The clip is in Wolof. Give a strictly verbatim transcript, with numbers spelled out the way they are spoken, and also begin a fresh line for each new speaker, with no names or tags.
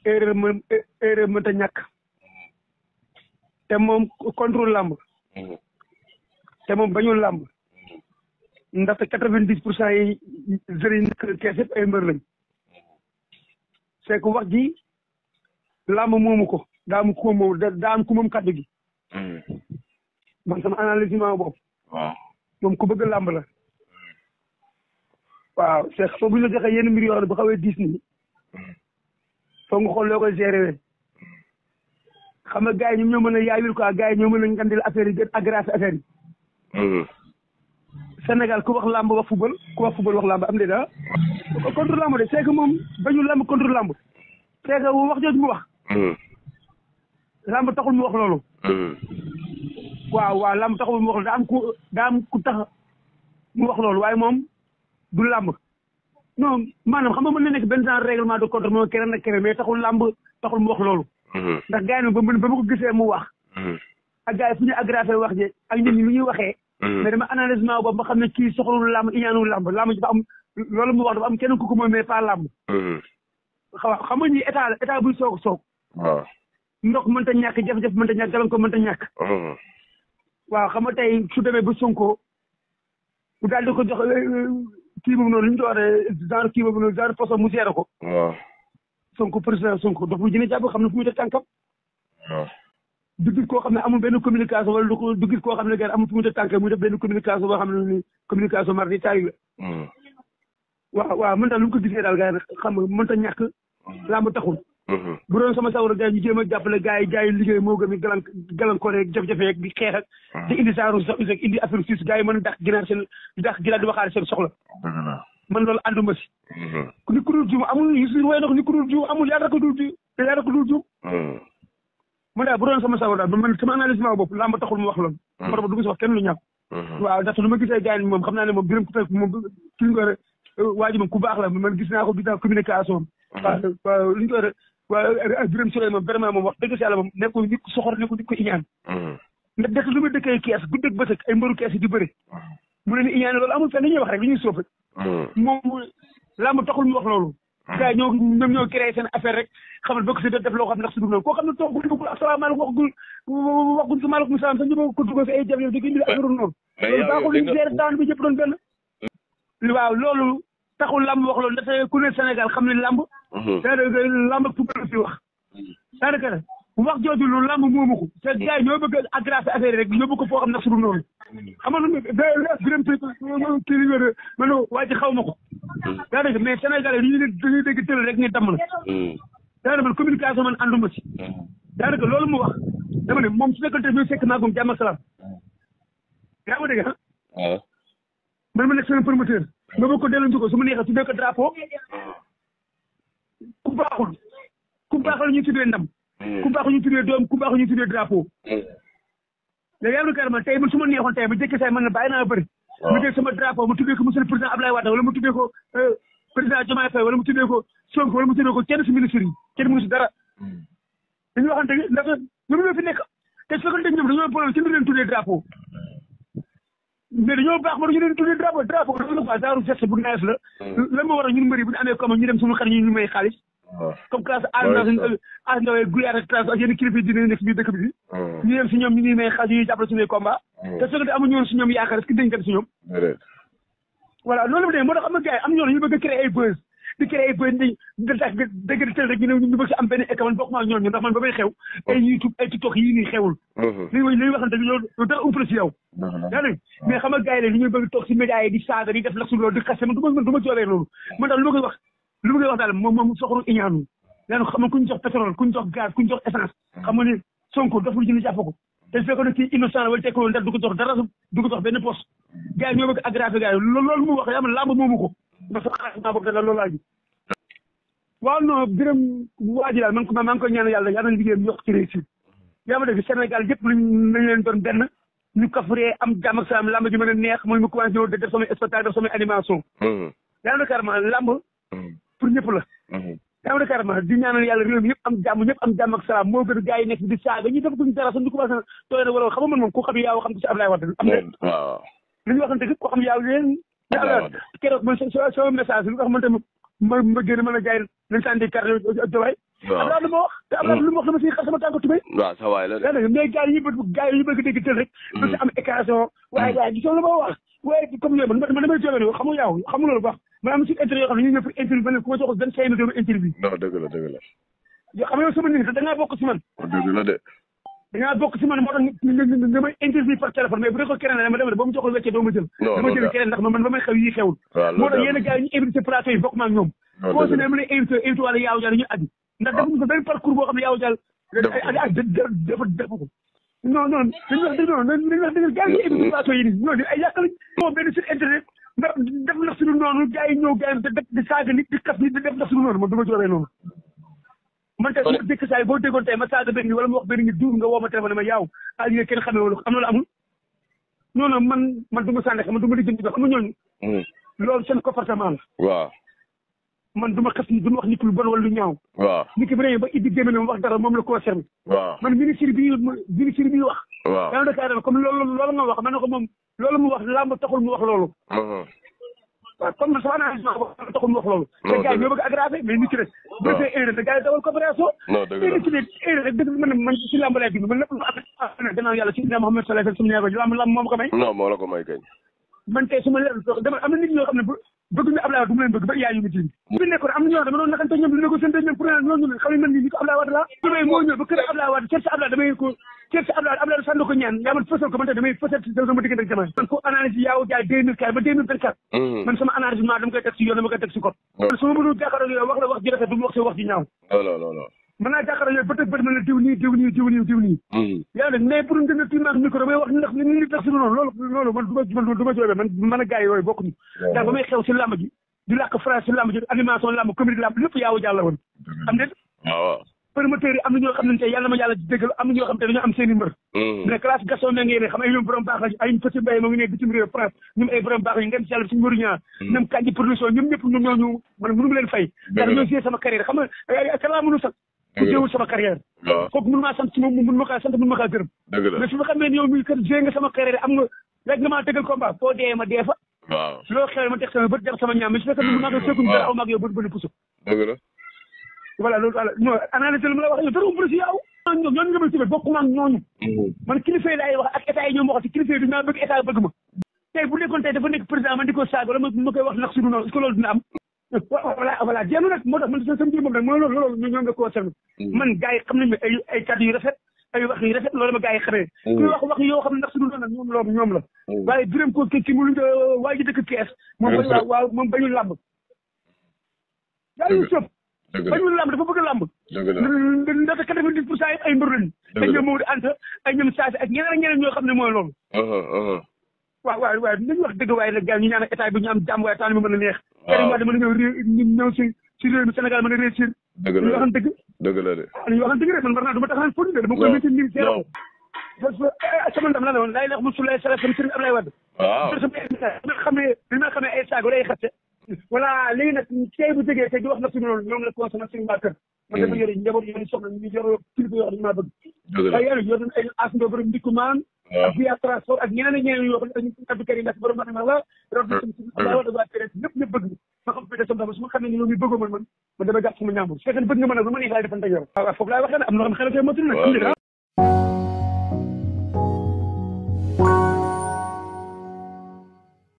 erreur mën erreur mënta ñàkk te moom contrôle làmb te moom bañul làmb ndaxte quatre-vingt-dix pour cent yi jeunes yi nekk kees yëpp ay mbër lañ c'est que wax ji làmb moomu ko daa am ku moom daa am ku moom kàddu gi man sama analyse ma bopp moom ku bëgg làmb la waaw c'est que foofu bu ñu la joxee yenn mbir yoo xam ne bu xawee diis nii foog nga xool loo koy gérer xam nga gars yi ñoom ñoo mën a yaayul quoi gars yi ñoo mën a ngandil affaire yi gën aggraver affaire yi Sénégal ku wax làmb wax football ku wax football wax làmb am de daa contre làmb de c'est que moom bañu làmb contre làmb c'est que wax jooju mu wax làmb taxul mu wax loolu waaw waaw làmb taxul mu wax loolu daa am ku daa am ku tax mu wax loolu waaye moom du làmb non maanaam xam nga mën na nekk benn genre règlement de compte moom keneen ak keneen mais taxul làmb taxul mu wax loolu ndax gars yi ba ba ma ko gisee mu wax ak gars yi fu ñu aggravé wax ji ak ñun ñi lu ñuy waxee mais dama analysement boobu ba xam ne kii soxlul làmb iñaanul làmb làmb ji dafa am loolu mu wax dafa am keneen ku ko mooy mais pas làmb xaw xam nga ñi état la état buy soog soog
waaw
ndox mënta ñàkk jafe-jafe mënta ñàkk galan ko mënta ñàkk waaw xam nga tey su demee ba Sonko bu daal di ko jox kii boobu noonu li ñu ko waxee genre kii boobu noonu genre poson mu seere ko
waaw
Sonko président Sonko dox bu jëne jàpp xam ne fu muy def tànkam
waaw
du gis koo xam ne amul benn communication wala du du gis koo xam ne gars amul fu muy def tànkam muy def benn communication boo xam ne ni communication mardi taay la waaw waaw mën daal lu mu ko gisee daal gars yi xam nga mënta ñàkk làmb taxul bu doon sama sawar gars yi ñu jéem a jàppale gars yi gars yi liggéey moo gën a galan gàllankoor yeeg jafe-jafe yeeg di xeex ak di indi saaru sox rek indi affaire suisse gars yi mën a dàq ginaar seen dàq ginaar di waxaale seen soxla man loolu ànduma si ni ku dul juum amul Youssou way na ko ni ku dul juum amul yaa rek dul juum te yaa rek dul juum man daal bu doon sama sawar daal man sama analyse maa bopp làmb taxul mu wax loolu moo tax du ma si wax kenn lu ñaaw waaw ndaxte lu ma gisee gars yi moom xam naa ne moom biram ku fekk moom ki ñu ko waa ji moom ku baax la man gis naa ko gis naa communication waaw waaw li ñu ko waaw Birame Souleye moom vraiment moom wax dëgg si yàlla moom nekkul nit ku soxor nekkul nit ku iñaan ndax dëkk lu muy dëkkee kees guddeeg bëccëg ay mbaru kees yi di bëri mu ne ni iñaan loolu amul fenn ñuy wax rek li ñuy sóob rek moom làmb taxul mu wax loolu gars yi ñoo ñoom ñoo créé seen affaire rek xamal bokk si def loo xam ndax si dul noonu koo xam ne toogul dugul asalaamaaleykum waxgul waxgul sa maaleykum salaam sax ñu ko dugal fi ay jaf yow di indi affaire noonu loolu baaxul liñ seer daan bi ñëpp doon benn waaw loolu taxul làmb wax loolu ndaxte ku ne Sénégal xam ne làmb daanaka làmb ak football fi wax daanaka wax jooju loolu làmb moomu ko te gars yi ñoo bëgg a aggraver affaire rek ñoo bëgg ko foo xam nag su dul noonu xam nga Birame kii li wér man waa ji xaw ma ko daanaka mais Sénégalais yi dañuy dañuy dégg tël rek ne damm na daanaka man communication man ànduma si daanaka loolu mu wax dama ne moom su fekkante ñu fekk naa ko jàmm ak salaam yaa ma dégg ah man ma nekk seen promoteur nga bëgg ko delloo ko su ma neexee tuddee ko drapeau ku baaxul ku baaxul ñu tuddee ndam ku baaxul ñu tuddee doom ku baaxul ñu tuddee drapeau léegi yàlla na carrément tey man su ma neexoon tey ba jëkk say man na bàyyi naa bëri mu dee sama drapeau mu tuddee ko monsieur le président Abdoulaye Wade wala mu tuddee ko président Diomaye Faye wala mu tuddee ko Sonko wala mu tuddee ko kenn si ministre yi kenn mënu si dara dañuy waxante ndax ñoom ñoo fi nekk te su fekkante ñoom dañoo problème kenn du leen tuddee drapeau mais dañoo baax ba dañu leen tuddee drapeau drapeau dañu quoi genre geste bu neex la lan moo waral ñun mbëri bu ñu amee comme ñu dem suñu xar ñu ñu may xaalis comme classe as ndawee guyaar ak classe ak yenn kilifa yi dina nekk biir dëkk bi ñu dem si ñoom ñu ñuy may xaalis ñuy jàppale suñuy combat te su fekkante amuñu woon si ñoom yaakaar est-ce que dañ kat si ñoom voilà loolu la moo tax am na gars yi am ñoo ñu bëgg a créer ay buzz di créer ay buzz di datax dëgg tël rek ñu ne ñu bëgg si am benn école man bokk maa ñoom ñu ndax man ba may xew ay YouTube ay TikTok yii nii xewul li way li waxante loolu dara umpale si yow yaa ngi mais xam nga gars yi la li ñuy bëgg toog si médias yi di saaga di def lak su loolu di xaste man du ma man du ma joobee loolu man daal lu ma koy wax lu ma koy wax daal moom moom soxoru iñaanu yaa xam nga ku ñu jox pétrole ku ñu jox gaz ku ñu jox essence xam nga ni Sonko doful jënd jàpp ko te su fekkoon ne kii innocent la wala tekkoon dara du ko jox dara du ko jox benn poste gars yi ñoo bëgg aggraver gars yi loolu mu wax yaa ma lamb moomu ko ndax sa xalaat boobu da loolu laa ji waaw non Birame waa ji daal man maa ngi koy ñaan yàlla yàlla na liggéeyam yokk ci réussite yaa ma dégg Sénégal yëpp luñ nañ leen doon benn ñu kafuree am jàmm ak salaam lamb ji mën a neex mooy mu commencé ñëw def samay spectacle def samay animation yaa ma carrément lamb pour ñëpp la yaa ma carrément di ñaanal yàlla réew mi ñëpp am jàmm ñëpp am jàmm ak salaam moo gën gars yi nekk di saaga ñu def duñ dara sax ñu commencé tooy na wala xam nga man moom ku xam yaaw xam ko si Abdoulaye Wade am na waaw li ñu waxante ko xam yaaw leen keroog man sama message li nga xamante ma ma génn mën a jaay nañ sànni carte Diomaye waaw Abdoulaye lu ma wax te Abdoulaye lu ma wax dama siy xar sama tànk tubéy
waaw sa waay la de
yaa mais gars yi ñu bëgg gars yi ñu bëgg dégg tël rek da si am occasion waaye waaye gisoo lu ma wax waaye comme yooyu man man damay jógee xam nga yow xam nga loolu baax man am si interview yoo xam ne ñu ñëw pour interview ba ne ku ma jox vingt cinq minutes interview
non dëgg la dëgg la
yow xam nga yow sama nit da ngaa bokk si man
dëgg la de
da ngaa bokk si man moo tax nga may interview par téléphone mais bu dee ko keneen dama dem ba mu joxul weccee doo ma jël dama jël keneen ndax man ba may xew yi xewul moo tax yéen gars yi ñu invité plateau yi bokk ma ak ñoom koo si ne mu ne invité invité wala yaaw jàll ñu addi ndax defuñu ko benn parcours boo xam ne yaaw jàll dafa def ko non non dañu wax dëgg non dañu wax dëgg gars yi ñu invité plateau yi nii ñoo ay yàq lañ moo benn site internet ndax def ndax suñu noonu gars yi ñëw gars yi di saaga nit di kaf nit di def ndax suñu noonu man du ma joobee noonu man tey su dëkk saa yi boo déggoon tey ma saaga benn wala ma wax benn ngi duur nga woo ma téléphone ma yaaw ah li nga kenn xamee wala am na la amul non non man man du ma sànni man du ma lijjanti ba xam nga ñooñu loolu seen comportement la
waaw
man du ma xas ni du ma wax nit lu bon wala lu ñaaw waaw nit ki bu ba iddi gémé ne wax dara moom la concerné
waaw
man ministre bi ministre bi wax
waaw
yaa Dakar comme loolu loolu nga wax man ne ko moom loolu mu wax làmb taxul mu wax loolu waaw comme sama analyse wax taxul mu wax loolu te gars yi ñoo bëgg aggravé mais nit ki rek bu defee erreur te gars yi dawal coopération nit ki ne erreur rek dëgg man man si làmb lay dund man lépp lu am gannaaw yàlla si dina Mouhamed Saleh sumu ñeego làmb làmb moom ko may
non moo la ko may kañ
man tey su ma leer dama am na nit ñoo xam ne bëgg ñu Abdoulaye Wade du mu leen bëgg ba yaay yu mu tiim bi nekkoon am na ñoo xam ne dama doon nakante ñoom di négocier ñoom pour ñooñu xam ne man ni ni ko Abdoulaye Wade la damay moo ñëw ba kër Abdoulaye Wade cër si Abdoulaye damay ko cër si Abdoulaye Abdoulaye sànni ko ñaan yaa man fësal ko man tey damay fësal si sama diggante ak jamono man ko analyse yaaw jaay deux mille quatre ba deux mille vingt-quatre man sama analyse maa dama koy teg si yoon dama koy teg si code man su ma mënul jàkkaarloo yow wax la wax ji rafet du ma wax si wax ji ñaaw mën naa jàkkaarloo yow bët ak bët mën na diw nii diw nii diw nii diw nii yaa nag mais pour nga ti maak micro may wax ndax ni nit tax si noonu loolu loolu man du ma man du ma joobee man man a gars yi yooyu bokkuñu ndax ba may xew si làmb ji di làkk France si làmb ji animation làmb comédie làmb lépp yaaw jàll woon am déet
waaw
promoteur yi am na ñoo xam ne tey yàlla ma yàlla déggal am na ñoo xam te dañoo am seen i mbër mais classe Gaston me ngeen ne xam ay ñoom borom baax la ay Petit Mbaye moo ngi ne bitim réew France ñoom ay borom baax la ngeen si yàlla suñu mbëru ñaar ñoom Kandji production ñoom ñëpp ñoom ñooñu man mënu leen fay ndax ñoo gée sama carrière xam nga kalaa mënu sax ku jéewul sama carrière kooku mënu maa sant si moom mënu ma kaa sant mënu ma kaa gërëm mais su ma xamee ne yow mi kat gée nga sama carrière am nga rek nga maa tëggal combat foo dee ma dee fa
waaw loo
xew ma teg sama bët def sama ñaam mais su fekkee mënu maa ko seeku dara aw maag yow bët bëri puso voilà loolu voilà non analyse lu ma la wax yow dara umpale si yow ñoom ñooñu nga ma sibé bokk ma ak ñooñu man kilifa yi laay wax ak état yi ñoom wax si kilifa yi du naa bëgg état bëgg ma tey bu nekkoon tey dafa nekk président man di ko saaga wala ma koy wax nag su du noonu est-ce que loolu dina am voilà voilà jéem nag moo tax man sa sama moom nag mooy loolu loolu ñoo nga concerné man gars yi xam nañ ne ay ay kàddu yu rafet ay wax yu rafet loolu ma gars yi xamee kuy wax wax yoo xam ne ndax su dul noonu nag ñoom loolu ñoom la waaye biram ko ki mu waa ji dëkk kees moom ba waaw moom bañul làmb yaa yu sëf bañul làmb dafa bëgg làmb ndaxte quatre-vingt-dix pour cent yëpp ay mbër lañu ay ñoom Maodo Anta ay ñoom Saasi ak ñeneen ak ñeneen ñoo xam ne mooy loolu waaw waaw waaw nañu wax dëgg waaye nag gars ñu ñaan état bi ñu am jàmm waaye temps bi mën a neex Karim Wade mën a ñëw réew ñëw si si réew mi Sénégal mën a réussir ñu waxan dëgg
dëgg la de
ñu waxan dëgg rek man war naa du ma taxaan fóot de dama koy métti nii seero parce que sama ndam la la woon laay leex Moussoulaye Sala sama sëriñ Ablaye Wade dama xam ne dina xam ne ay saago day xaste voilà léegi nag tey bu jógee tey di wax na suñu loolu ñoom la consommé suñu waa kër man dama yore njaboot yore soxna ñu yor kilifa yoo xam ne maa bëgg waaye yore yor ay as ndo borom ndikku maan ak via transport ak ñeneen ak ñeneen yoo xam ne Abdou Karim Mbacke borom ma la ro la wada waa Pérez ñëpp ñëpp bëgg ma xam peut-être sama su ma xam ne ñoom ñu bëggoo man man man dama gàtt sama ñaambur su fekkee bëgg nga mën a lu ma neex laay defante ak yow waaw foofu laay waxee ne am na xam xel koy motul nag